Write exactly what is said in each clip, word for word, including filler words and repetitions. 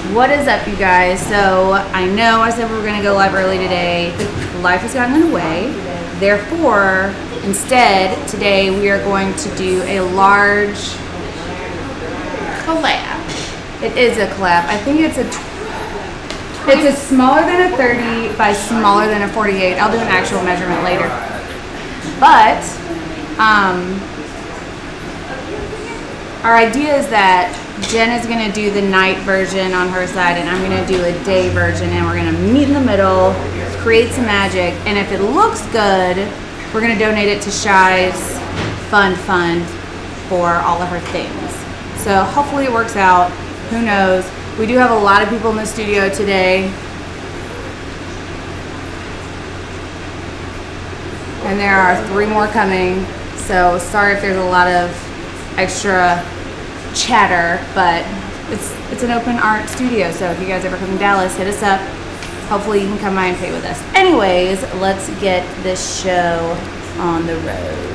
What is up, you guys? So I know I said we were going to go live early today. Life has gotten in the way. Therefore, instead, today we are going to do a large collab. It is a collab. I think it's a it's a smaller than a thirty by smaller than a forty-eight. I'll do an actual measurement later. But um, our idea is that Jen is going to do the night version on her side, and I'm going to do a day version, and we're going to meet in the middle, create some magic, and if it looks good, we're going to donate it to Shy's Fund Fund for all of her things. So hopefully it works out. Who knows? We do have a lot of people in the studio today. And there are three more coming. So sorry if there's a lot of extra chatter, but it's it's an open art studio. So if you guys ever come to Dallas, hit us up. Hopefully you can come by and pay with us. Anyways, let's get this show on the road.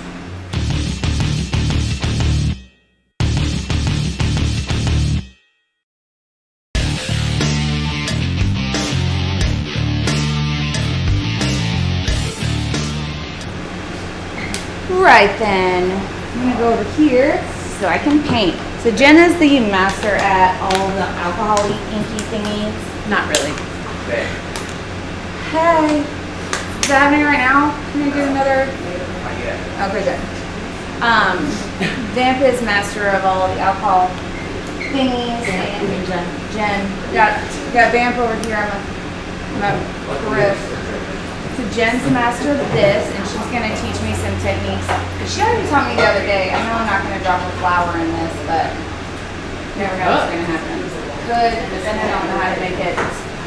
Right then, I'm gonna go over here so I can paint. So Jen is the master at all the alcohol-y inky thingies. Not really. Hey. Hey. Is that happening right now? Can I get another? Okay, good. Um, Vamp is master of all the alcohol thingies. And Jen. Jen. Got, got Vamp over here. I'm a, I'm a Chris. So Jen's the master of this, and she's going to teach me some techniques. She already taught me the other day. I know I'm not going to drop a flower in this, but you never know what's going to happen. Good, but then I don't know how to make it.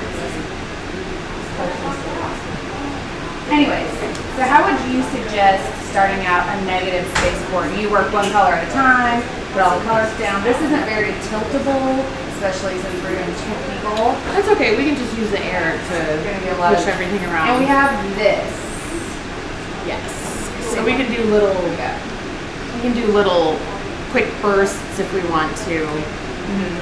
Anyways, so how would you suggest starting out a negative space pour? Do you work one color at a time, put all the colors down? This isn't very tiltable, especially since we're doing two people. That's okay. We can just use the air to be a lot push of, everything around. And we have this. Yes. So we can do little. Yeah. We can do little quick bursts if we want to. Mm-hmm.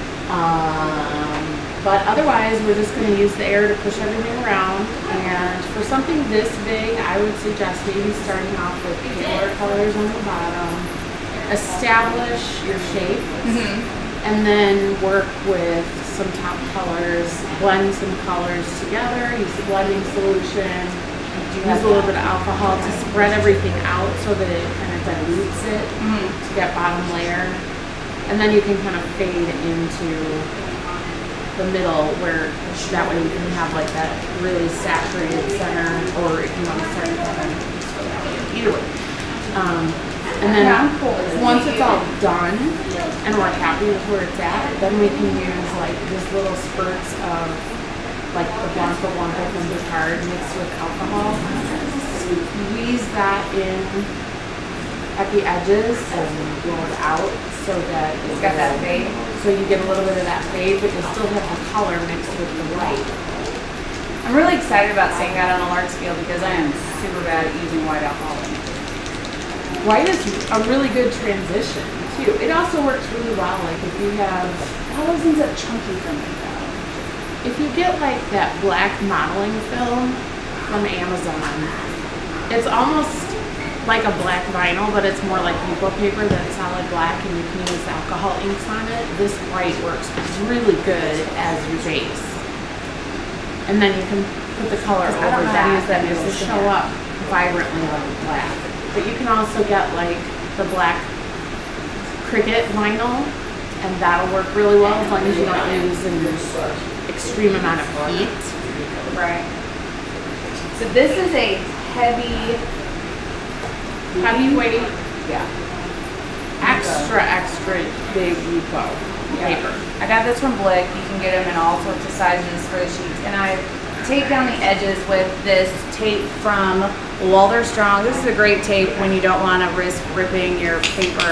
um, but otherwise, we're just going to use the air to push everything around. And for something this big, I would suggest maybe starting off with paler colors on the bottom. Establish your shape. Mm-hmm. And then work with some top colors, blend some colors together, use the blending solution, use a little bit of alcohol to spread everything out so that it kind of dilutes it mm-hmm. to that bottom layer. And then you can kind of fade into the middle where that way you can have like that really saturated center, or if you want to start at that end, either way. Um, And then once it's all done and we're happy with where it's at, then we can use like just little spurts of like the Blanco Blanco from Picard mixed with alcohol. Squeeze that in at the edges and blow it out so that it's got that fade. So you get a little bit of that fade, but you still have the color mixed with the white. I'm really excited about seeing that on a large scale because I am super bad at using white alcohol. White is a really good transition too. It also works really well. Like if you have, all those ends up chunky for me though. If you get like that black modeling film from Amazon, it's almost like a black vinyl, but it's more like Yupo paper that's solid black, and you can use alcohol inks on it. This white works really good as your base, and then you can put the color over that. That makes it show up vibrantly like black. But you can also get like the black cricket vinyl, and that'll work really well as long as you don't use an extreme amount of heat. Right. So this is a heavy, heavyweight, yeah, extra extra big Yupo yeah. paper. I got this from Blick. You can get them in all sorts of sizes for the sheets, and I tape down the edges with this tape from Walter Strong. This is a great tape when you don't want to risk ripping your paper.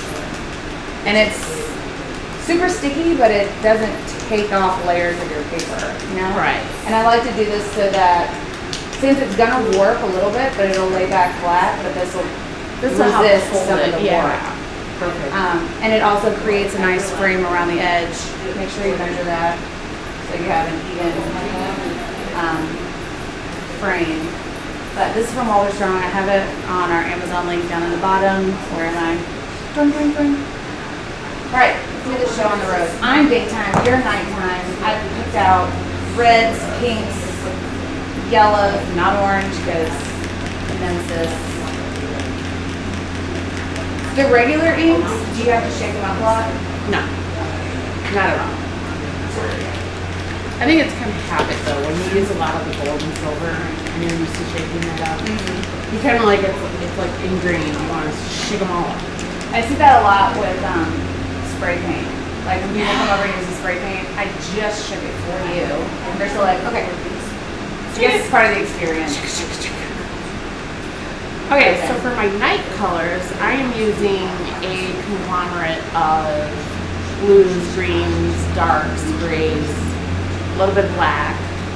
And it's super sticky, but it doesn't take off layers of your paper, you know? Right. And I like to do this so that, since it's gonna warp a little bit, but it'll lay back flat, but this will this will resist some of the warp. Perfect. Um, and it also creates a nice frame around the edge. Make sure you measure that so you have an even um, frame. But this is from Walter Strong. I have it on our Amazon link down in the bottom. Where am I? Boing, boing, boing. All right, let's do the show on the road. I'm daytime, you're nighttime. I've picked out reds, pinks, yellows, not orange because nemesis. The regular inks, do you have to shake them up a lot? No, not at all. I think it's kind of habit though. When you use a lot of the gold and silver and you're used to shaking it up, mm-hmm. you kind of like it's, it's like ingrained. You want to shake them all up. I see that a lot with um, spray paint. Like when people come over and use the spray paint, I just shook it for you. And they're still like, okay. So I guess it's part of the experience. Okay, so for my night colors, I am using a conglomerate of blues, greens, darks, grays, a little bit black.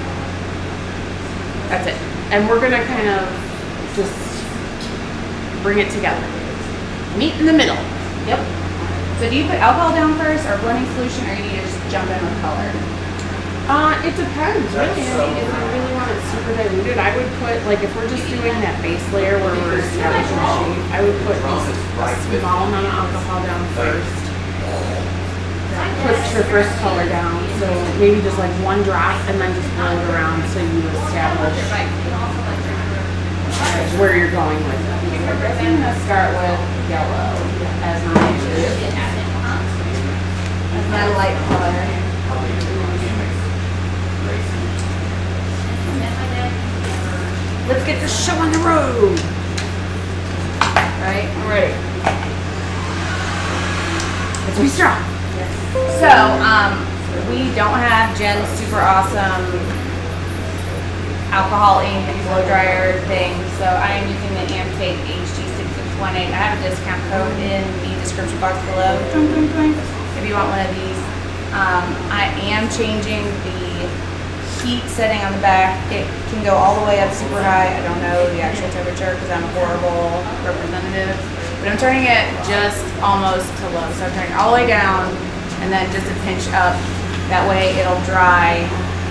That's it. And we're gonna kind of just bring it together. Meet in the middle. Yep. So do you put alcohol down first or blending solution, or do you just jump in with color? Uh, it depends, really. I mean, if I really want it super diluted, I would put, like, if we're just doing that base layer where we're establishing the shape, I would put just a small amount of alcohol down first. Put your first color down, so maybe just like one drop, and then just blow it around so you establish where you're going with it. I'm going to start with yellow as my as my light color. Let's get this show on the road. Right? I'm ready. Let's be strong. So, um, we don't have Jen's super awesome alcohol ink blow dryer thing, so I am using the Amtape H G six six one eight. I have a discount code in the description box below if you want one of these. Um, I am changing the heat setting on the back. It can go all the way up super high. I don't know the actual temperature because I'm a horrible representative, but I'm turning it just almost to low. So I'm turning it all the way down and then just a pinch up. That way it'll dry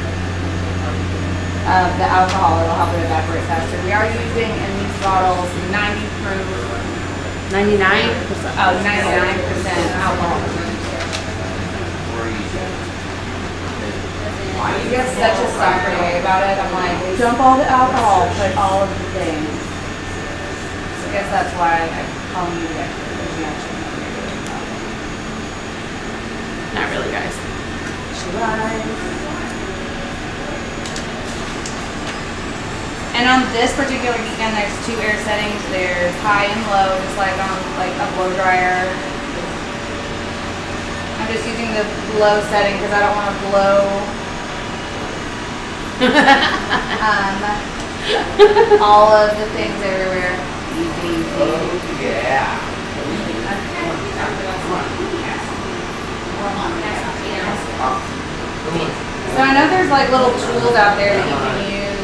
uh, the alcohol. It'll help it evaporate faster. We are using in these bottles ninety proof, ninety-nine percent. oh, ninety-nine percent alcohol. You have such a softer way about it. I'm like, dump all the alcohol, put all of the things. So I guess that's why I'm calling you the expert, because you actually know what you're doing about it. Not really, guys. She lies. And on this particular weekend, there's two air settings. There's high and low, just like on like a blow dryer. I'm just using the low setting because I don't want to blow um, all of the things everywhere. Easy, easy. Oh, yeah. So I know there's like little tools out there that you can use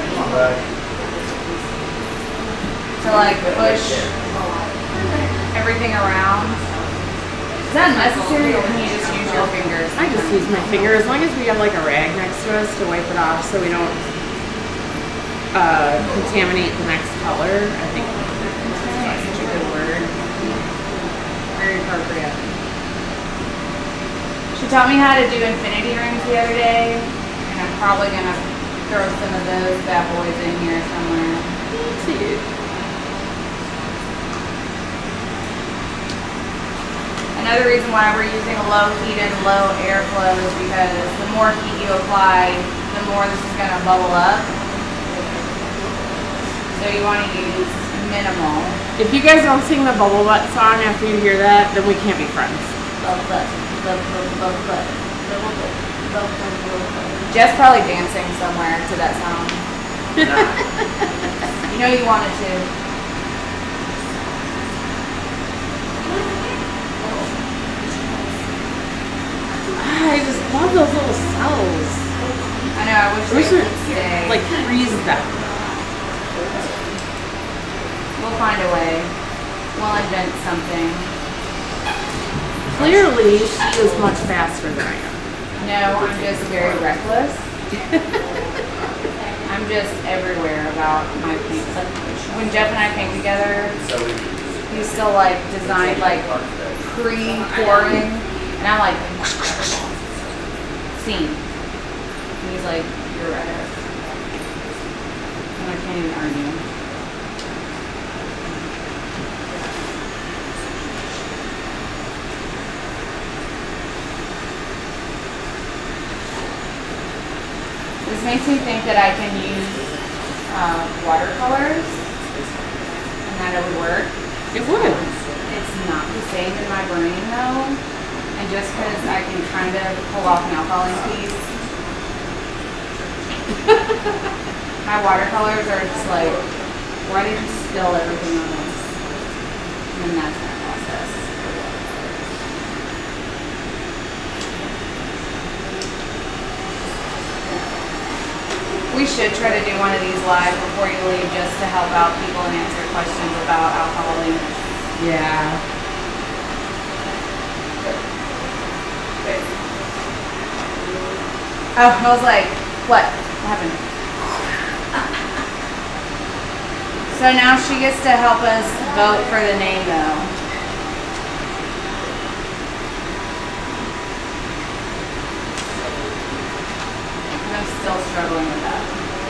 to like push everything around. Is that necessary, or can you just use your fingers? I just use my finger as long as we have like a rag next to us to wipe it off so we don't uh, contaminate the next color. I think that's such a good word. Very appropriate. She taught me how to do infinity rings the other day, and I'm probably going to throw some of those bad boys in here somewhere. Cute. Another reason why we're using a low heat and low airflow is because the more heat you apply, the more this is going to bubble up. So you want to use minimal. If you guys don't sing the Bubble Butt song after you hear that, then we can't be friends. Bubble butt, bubble butt, bubble butt, bubble butt, bubble butt, bubble butt. Jeff's probably dancing somewhere to that song. You know you wanted to. I just love those little cells. I know, I wish I wish they it would stay. like freeze them. We'll find a way. We'll invent something. Clearly, she is much faster than I am. No, I'm just very reckless. I'm just everywhere about my paint. Like when Jeff and I paint together, he's still like designed like pre-pouring, and I'm like scene. And he's like, you're right. And I can't even argue. This makes me think that I can use uh, watercolors and that it would work. It would. It's not the same in my brain though. And just because I can kind of pull off an alcohol piece, my watercolors are just like, why did you spill everything on this? And then that's my process. We should try to do one of these live before you leave just to help out people and answer questions about alcohol inks. Yeah. Oh, I was like, what? What happened? So now she gets to help us vote for the name though. I'm still struggling with that.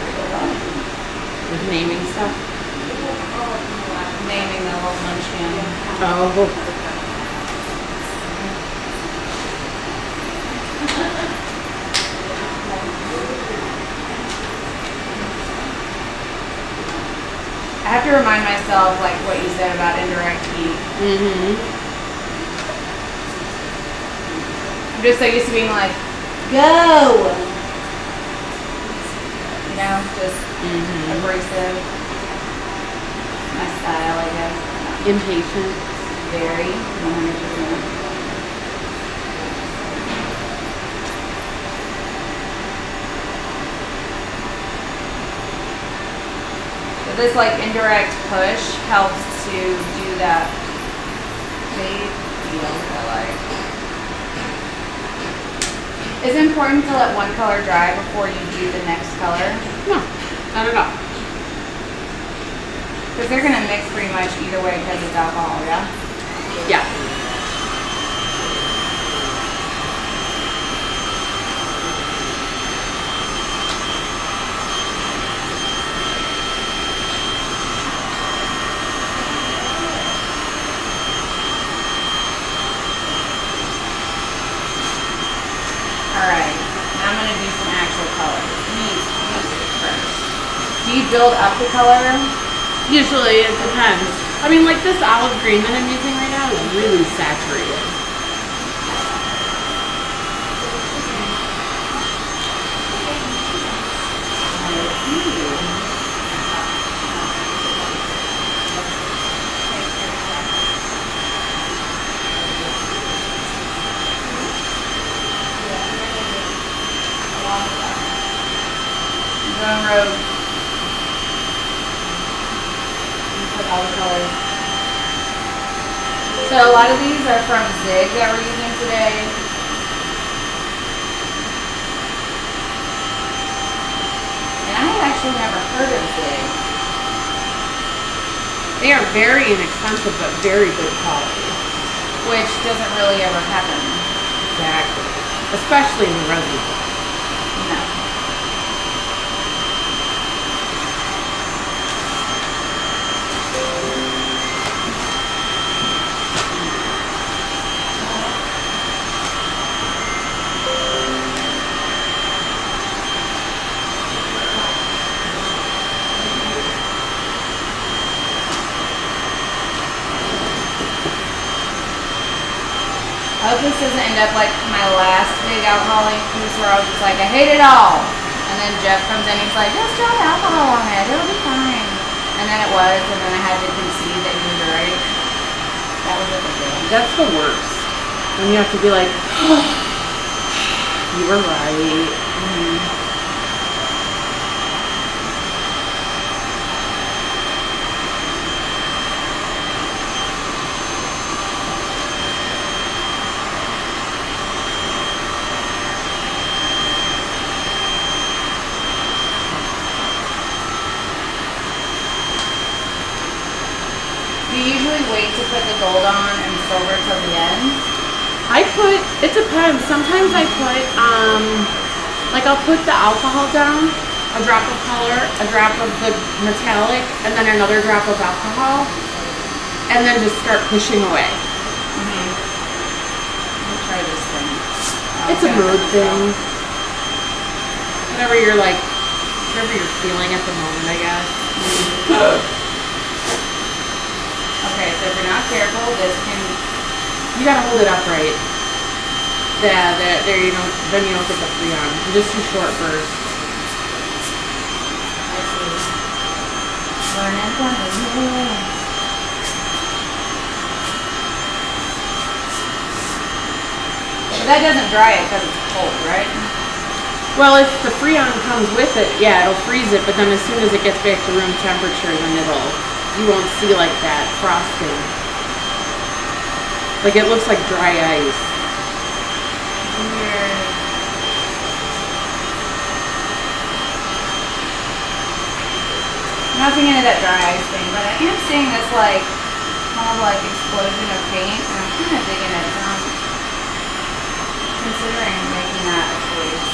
With naming stuff? Naming the little munchkin. Oh. I have to remind myself, like what you said about indirect heat. Mm-hmm. I'm just so used to being like, go! You know, just mm-hmm. abrasive. My style, I guess. Impatient. Very, one hundred percent. This like indirect push helps to do that fade feel that I like. Is it important to let one color dry before you do the next color? No, not at all. Because they're going to mix pretty much either way because it's alcohol, yeah? Yeah. Alright, now I'm going to do some actual color. Neat, neat first. Do you build up the color? Usually, it depends. I mean, like this olive green that I'm using right now is really saturated. Going rogue. Put all the colors. So a lot of these are from Zig that we're using today. And I have actually never heard of Zig. They are very inexpensive but very good quality. Which doesn't really ever happen. Exactly. Especially in the resin. No. I hope this doesn't end up like my last big alcoholic piece where I was just like, I hate it all. And then Jeff comes in and he's like, just drop alcohol on it, it'll be fine. And then it was, and then I had to concede that he was right. That was a big deal. That's the worst. When you have to be like, you were right. Mm-hmm. put the gold on and silver till the end? I put, it depends. Sometimes I put, um, like I'll put the alcohol down, a drop of color, a drop of the metallic, and then another drop of alcohol, and then just start pushing away. Mm-hmm. Let me try this thing. Oh, it's a mood thing. Whatever you're like, whatever you're feeling at the moment, I guess. Okay, so if you're not careful, this can... You gotta hold it upright. Yeah, there, there you don't, then you don't get the freon. Just two short bursts. I see. Learning something new. But that doesn't dry it because it's cold, right? Well, if the freon comes with it, yeah, it'll freeze it, but then as soon as it gets back to room temperature, then it'll, you won't see like that frosting. Like it looks like dry ice. Weird. I'm not seeing any of that dry ice thing, but I am seeing this like small like explosion of paint, and I'm kind of digging it. So I'm considering making that a choice.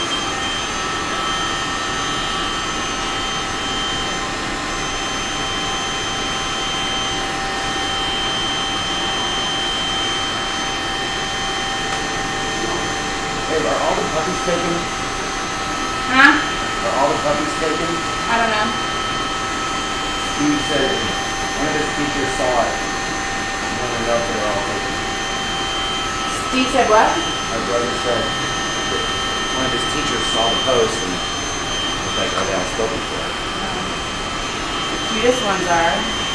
Hey, are all the puppies taken? Huh? Are all the puppies taken? I don't know. Steve said one of his teachers saw it. He wanted to know if they were all taken. Steve said what? My brother said that one of his teachers saw the post and was like, oh, they all spoken for it. The cutest ones are.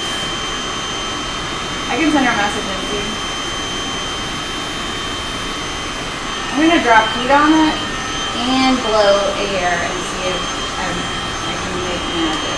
I can send her a message and see. I'm gonna drop heat on it and blow air and see if I'm, I can make magic.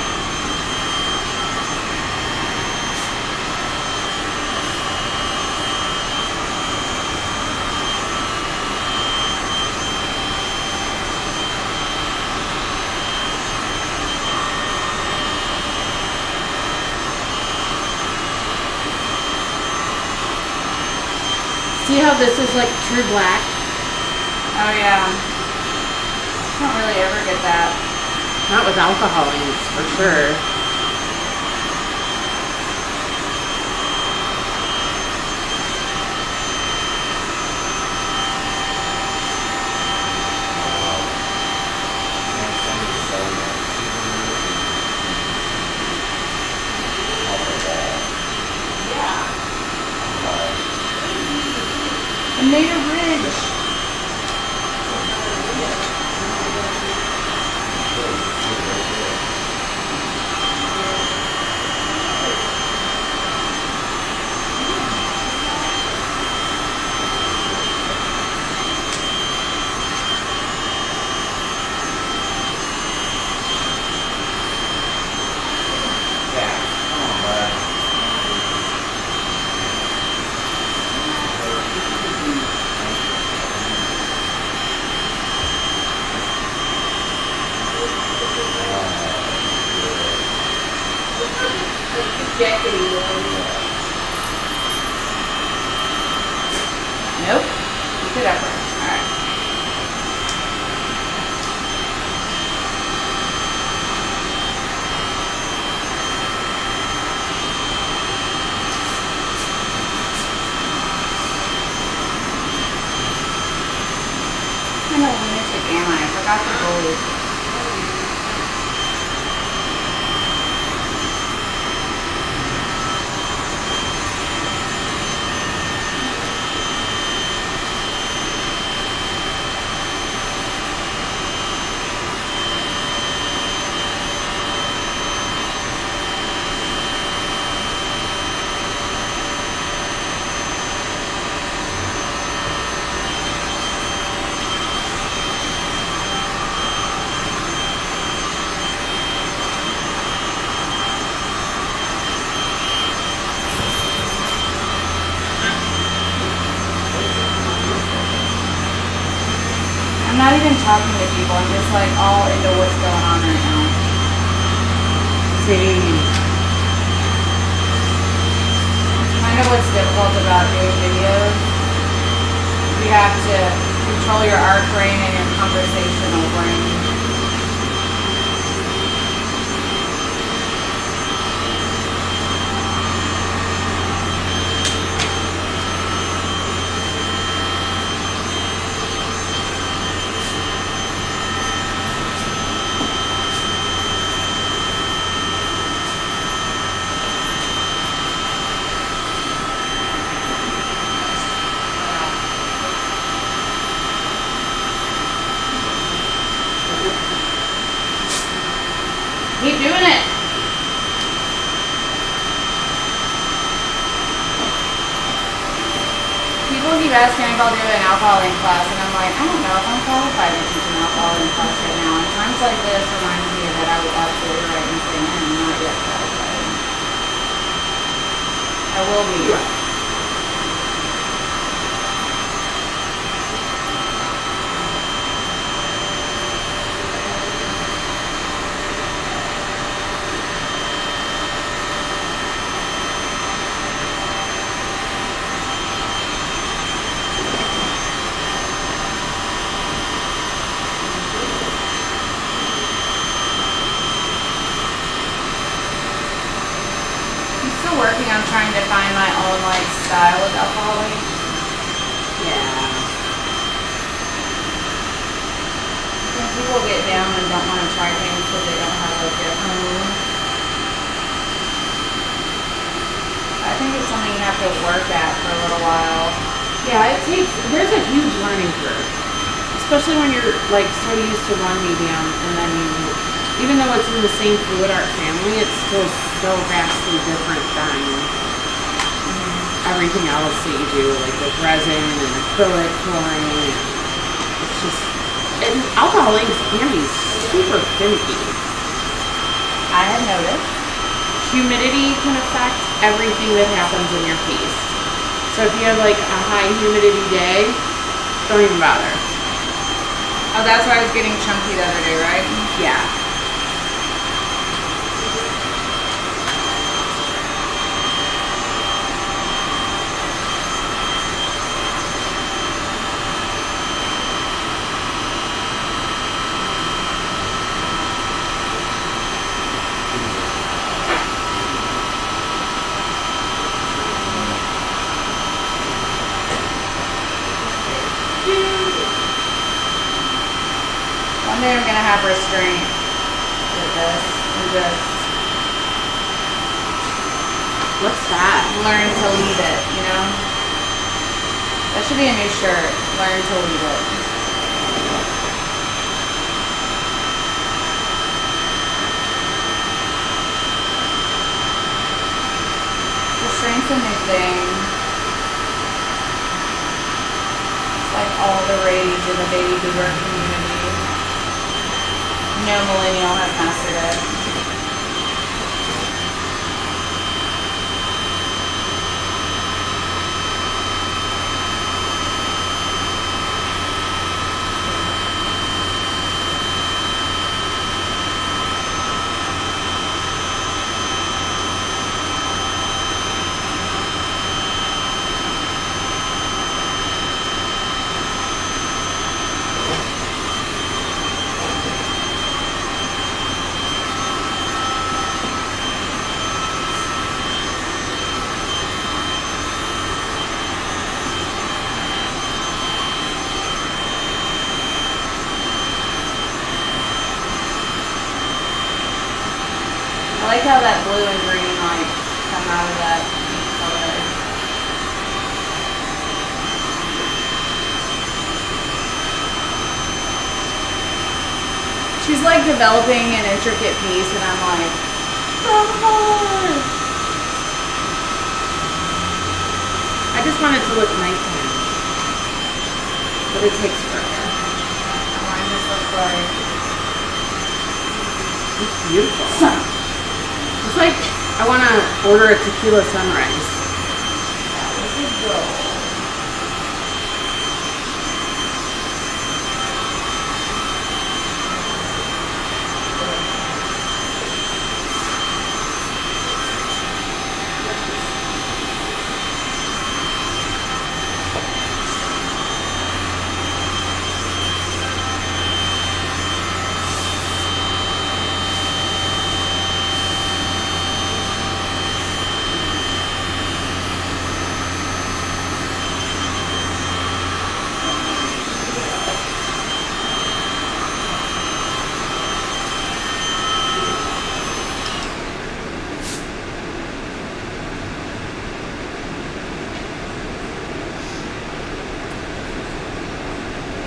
See how this is like true black? Oh yeah. I don't really ever get that. Not with alcohol inks, for sure. I made a ridge. Nope. Keep it upright. Alright. What kind of lunatic am I? I forgot the gold. I'm not even talking to people, I'm just like all into what's going on right now. Same. It's kind Kind of what's difficult about doing videos, you have to control your art brain and your conversational brain. Keep doing it. People keep asking if I'll do an alcohol in class, and I'm like, I don't know if I'm qualified to teach an alcohol in class right now. And times like this remind me that I was absolutely right in saying I'm not yet qualified. I will be. Working on trying to find my own like style of alcohol. Yeah. I think people get down and don't want to try things because they don't have like their own. I think it's something you have to work at for a little while. Yeah, it takes, there's a huge learning curve. Especially when you're like so used to one medium and then you, even though it's in the same fluid art family, it's still so vastly different than everything else that you do, like with resin and acrylic pouring. It's just, and alcohol inks can be super finicky. I have noticed. Humidity can affect everything that happens in your piece. So if you have like a high humidity day, don't even bother. Oh, that's why I was getting chunky the other day, right? Yeah. One day I'm gonna have restraint with this and just What's that? learn to leave it, you know? That should be a new shirt. Learn to leave it. Restraint's a new thing. It's like all the rage in the baby boomer community. No millennial has mastered it. I like how that blue and green like come out of that color. She's like developing an intricate piece and I'm like, oh. I just want it to look nighttime. But it takes forever. Mine just looks like it's beautiful. Sun. It's like I want to order a tequila sunrise. That was a goal.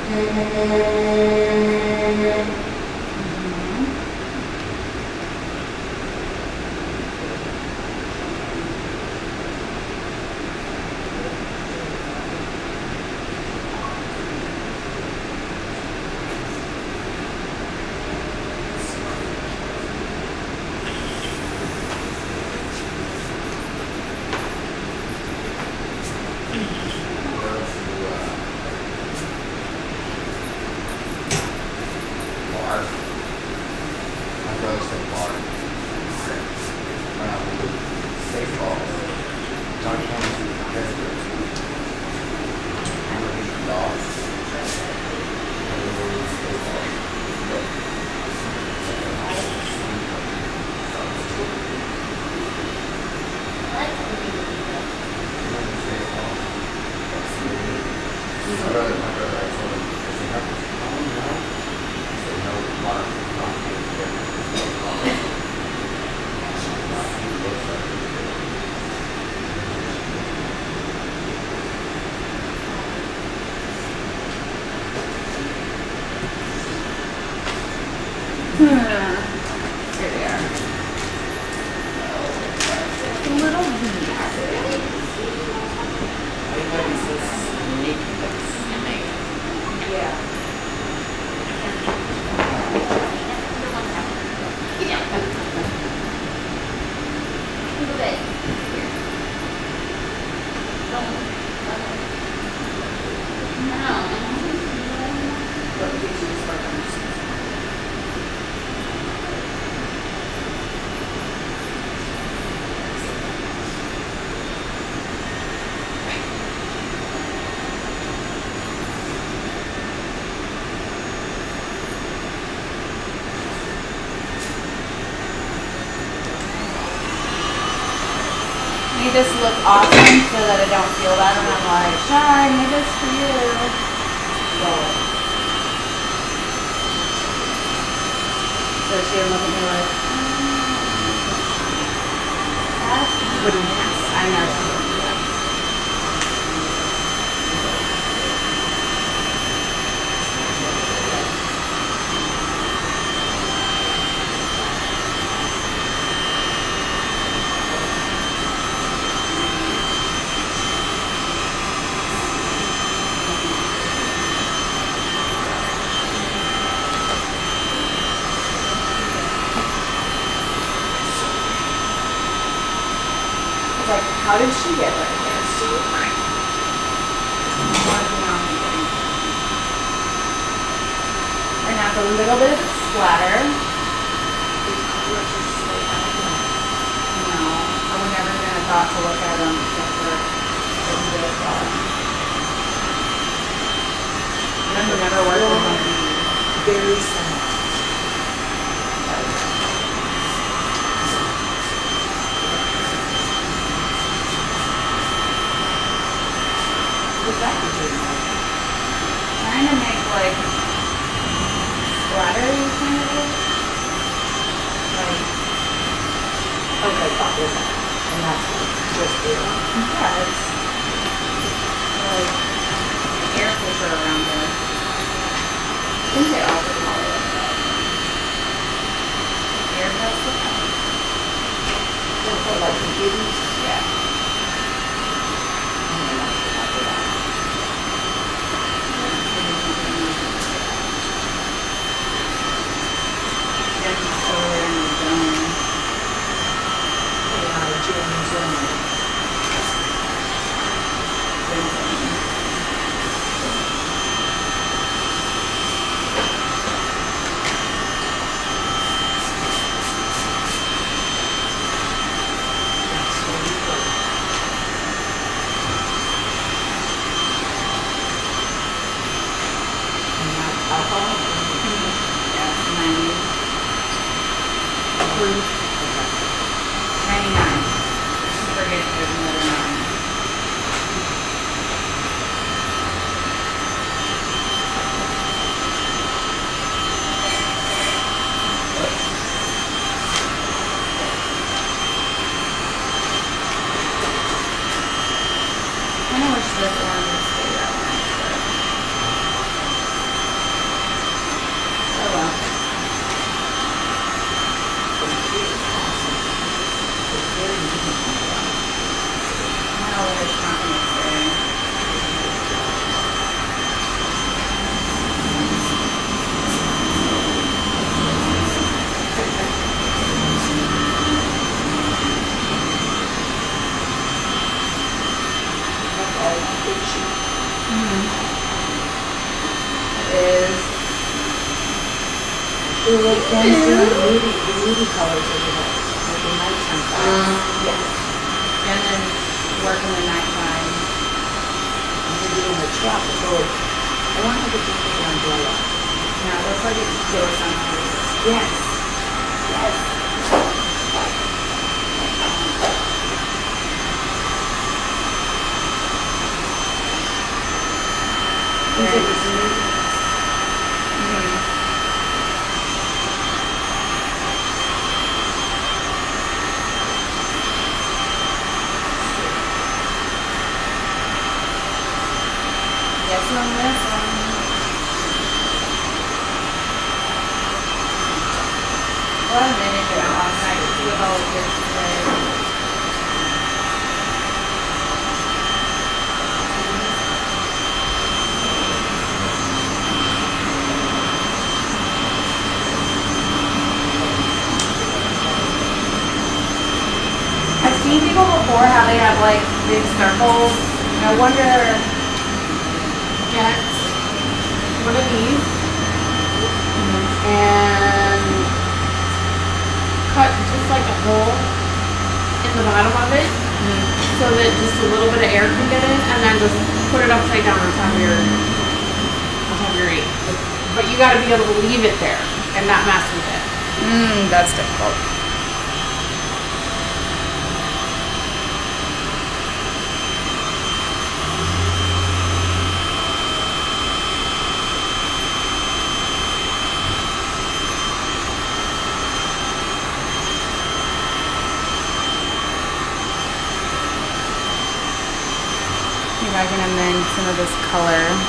You just look awesome so that I don't feel bad when I'm like, Shy, I made this for you. So, so she would look at me like, that's pretty nice. I know she would do that. Like, how did she get right there? So fine. And have a little bit of splatter. No, I would never even have thought to look at them except for a little bit of splatter. That would never work with them. Very simple. Trying to make like splattery kind of look. Like, Okay, got this. And that's just it. yeah, it's like air filter around there. I think they all would call it like that. Air filter. For like the beauties. Yeah. ninety-nine. Forget there's another nine. I know wish this one would stay that way. It will then do the moody, the moody colors of the light, like the nighttime colors. Uh, Yes. And then work in the nighttime. I'm gonna do it in the truck, so I want her to think of an umbrella. Yeah, it looks like it goes on cruises. Yes. Yes. These are the moody. Yes, on this one. Well, I made it out last night to see how it gets today. I've seen people before how they have like big circles. I wonder. get one of these and cut just like a hole in the bottom of it so that just a little bit of air can get in, and then just put it upside down on top of your on top of your eight. But you got to be able to leave it there and not mess with it. Mmm, that's difficult. See if I can amend some of this color.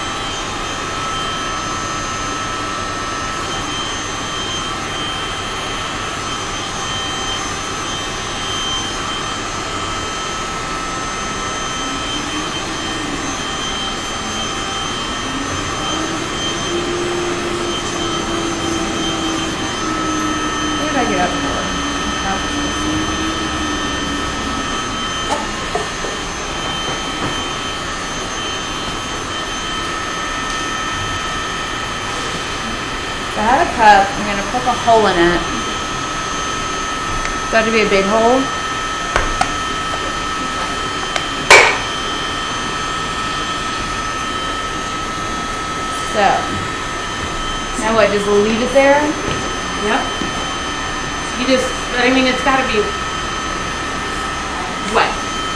What did I get up for? If I have a cup, I'm going to poke a hole in it. Got to be a big hole. So, now what, just leave it there? Yep. You just, I mean, it's got to be wet.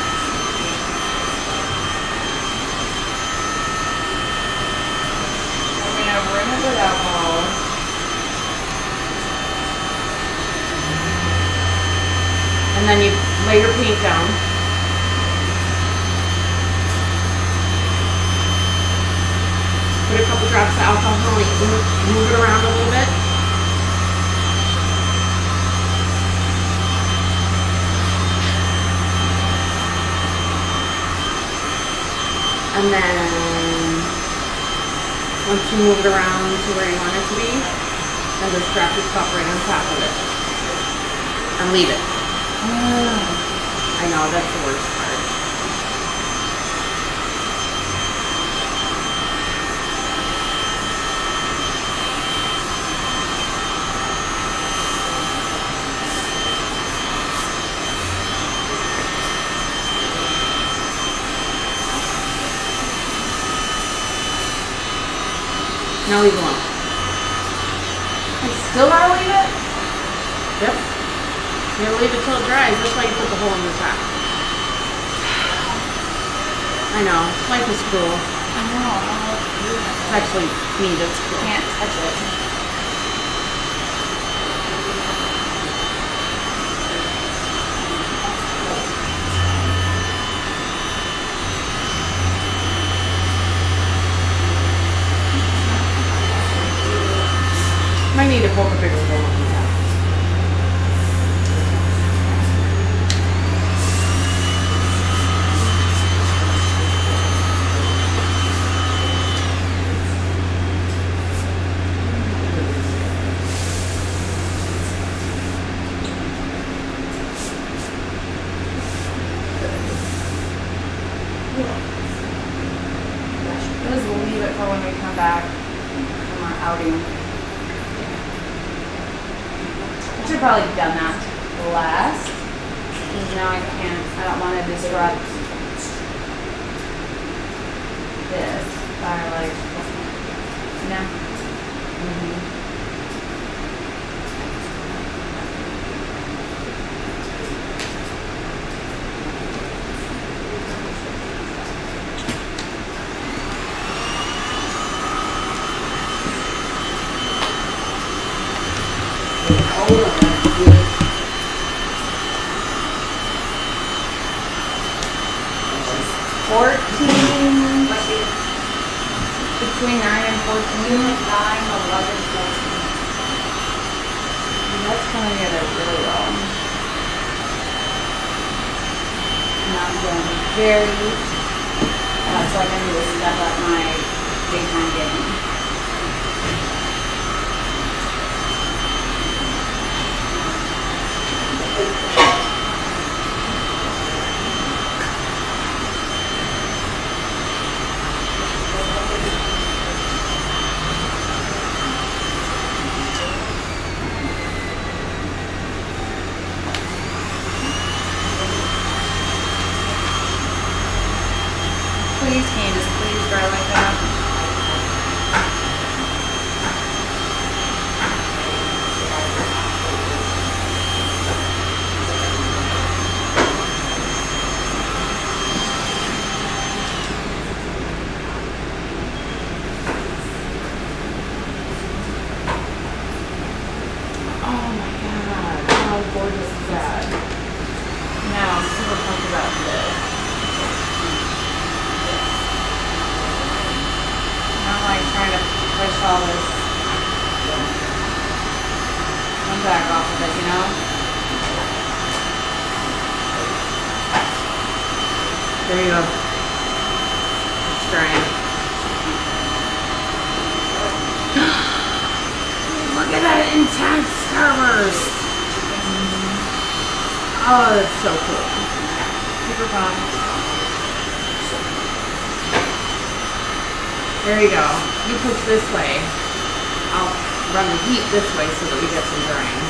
I'm going to rim it with alcohol. And then you lay your paint down. Put a couple drops of alcohol and move, move it around a little bit. And then once you move it around to where you want it to be, then just drop your cup right on top of it. And leave it. I know, that's the worst part. Now leave it alone. I still gotta leave it? Yep. You gotta leave it till it dries. That's why you put the hole in the top. I know. Life is cruel. I know. I don't know what to do. It's actually me that's cruel. Can't touch it. Might need to poke a bigger hole in the top. Just leave it for when we come back from our outing. should have probably done that last. Because now I can't, I don't want to disrupt this by like, you know? Mm-hmm. fourteen, between nine and fourteen. nine, eleven, fourteen. That's coming together really well. Now I'm going very, uh, so I'm going to need to step up my daytime game. Please, can you just please dry like that? Oh my god, how gorgeous is that? Now I'm super pumped about this. I'm like trying to push all this one back off of it, you know? There you go. It's drying. Look at that intense starburst. Oh, that's so cool. Super pumped. There you go. You push this way. I'll run the heat this way so that we get some drying.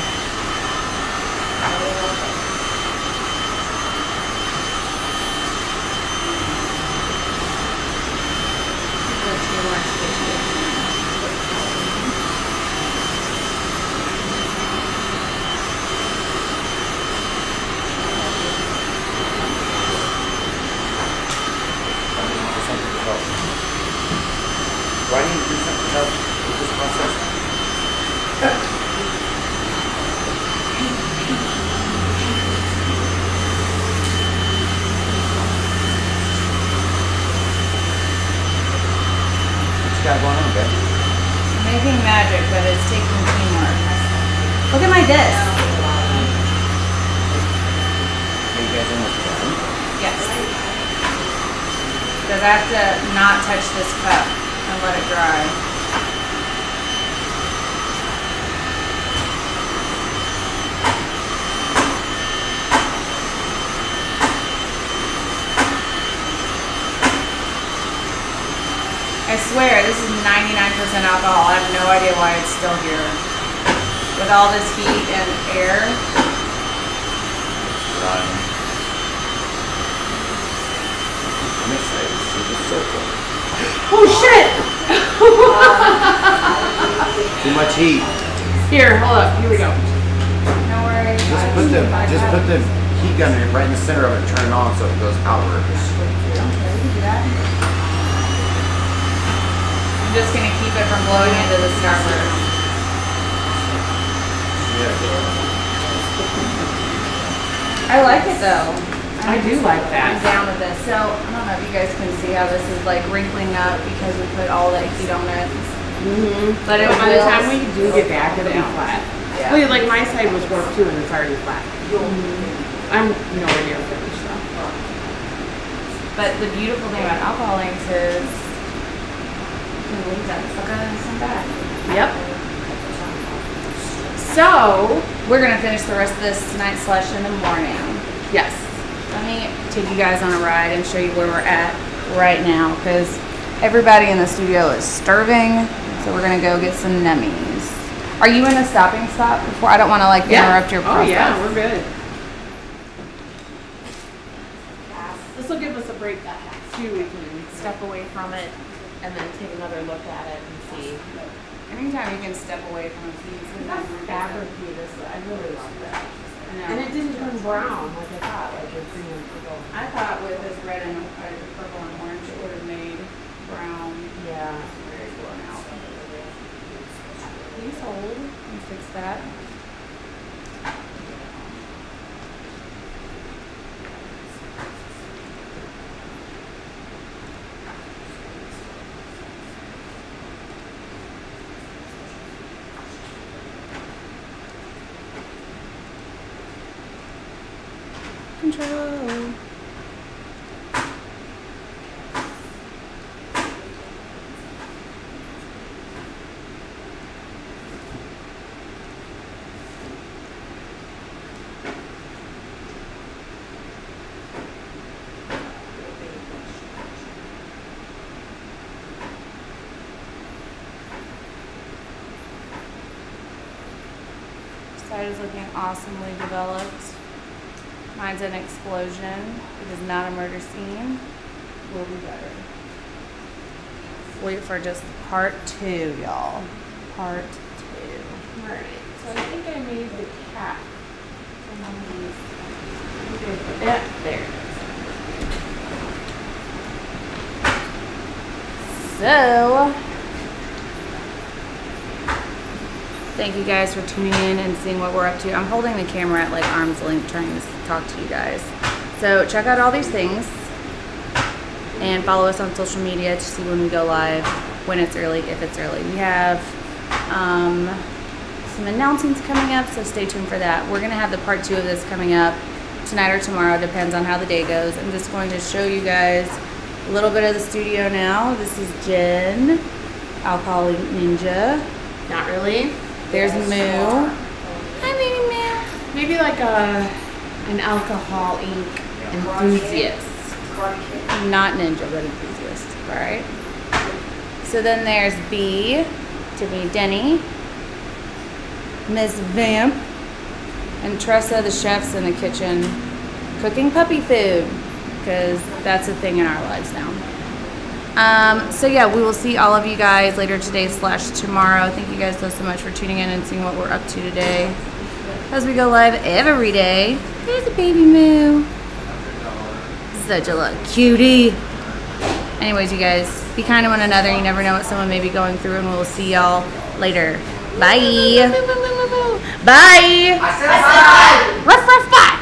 Why do you do something else with this process? What you got going on, babe? I'm making magic, but it's taking teamwork. Look at my disc. Are you guys almost done? Yes. Because I have to not touch this cup and let it dry. I swear, this is ninety-nine percent alcohol. I have no idea why it's still here. With all this heat and air. Run. I'm excited to see the circle. Oh shit! Too much heat. Here, hold up. Here we go. No worries. Just put the just put the heat gun in right in the center of it and turn it on so it goes outward. Okay, we can do that. I'm just gonna keep it from blowing into the starburst. Yeah. I like it though. I do like that. I'm down with this. So I don't know if you guys can see how this is like wrinkling up because we put all that heat on it. Mm-hmm. But it by the will time we do get back, it'll be flat. Yeah. Well, like my side was warped too, and it's already flat. Mm-hmm. I'm nowhere near finished though. But the beautiful thing about alcohol inks is you can leave that sucker in some bag. Yep. So We're gonna finish the rest of this tonight slash in the morning. yes. Let me take you guys on a ride and show you where we're at right now because everybody in the studio is starving. So we're gonna go get some nummies. Are you in a stopping spot before? I don't want to like Yeah. interrupt your process. Oh yeah, we're good. This will give us a break too. We can step away from it and then take another look at it and see. Anytime you can step away from a piece. That fabric here, this I really love that. No. And it didn't turn brown like I thought. Like it's green and purple. I thought with this red and uh, purple and orange, it would have made brown Yeah. very blown out. Please hold. Let me fix that. Control. Side is looking awesomely developed. Mine's an explosion. It is not a murder scene. Will be better. Wait for just part two, y'all. Part two. Alright. So I think I made the cap from one of these. Yeah, there. So, thank you guys for tuning in and seeing what we're up to. I'm holding the camera at like arm's length trying to talk to you guys. So check out all these things and follow us on social media to see when we go live, when it's early, if it's early. We have um, some announcements coming up, so stay tuned for that. We're gonna have the part two of this coming up tonight or tomorrow, depends on how the day goes. I'm just going to show you guys a little bit of the studio now. This is Jen, Alcoholic Ninja. Not really. There's Yes. Moo. Hi, baby Moo. Maybe like a an alcohol ink enthusiast. Not ninja, but enthusiast. All right. So then there's B, Tiffany Denny, Miss Vamp, and Tressa, the chef's in the kitchen, cooking puppy food, because that's a thing in our lives now. Um, so yeah, we will see all of you guys later today slash tomorrow. Thank you guys so, so much for tuning in and seeing what we're up to today. As we go live every day. There's a baby Moo. Such a little cutie. Anyways, you guys, be kind to one another. You never know what someone may be going through, and we'll see y'all later. Bye. Bye. I said bye. Ruff, ruff, bye.